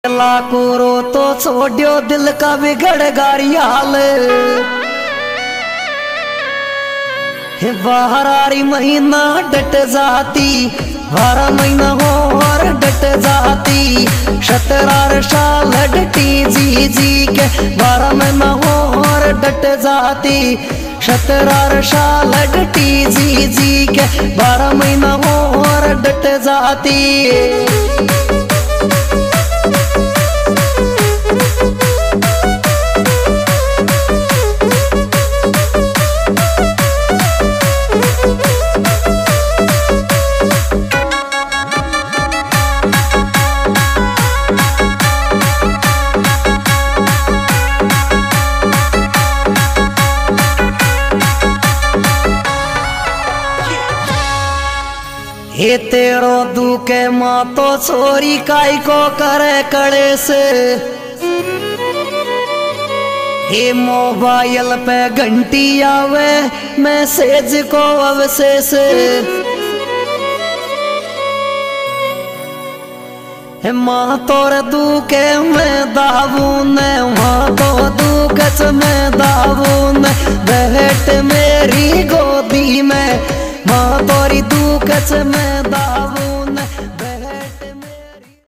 लाकोरो तो छोड़ो दिल का बिगड़ गारी हाल। बाहरारी महीना डट जाती, 12 महीना हो और डट जाती। 17 साल डटी जी जी के, 12 महीना हो और डट जाती। 17 साल डटी जी जी के, 12 महीना हो और डट जाती। हे तेरो दुखे माँ तो छोरी काई को करे कड़े से। हे मोबाइल पे घंटी आवे मैसेज को अवशेष। हे माँ तोर दुखे में दावून, माँ तो दुख में दावून। बैठ मेरी गोदी में माँ तोरी दुख में दावून।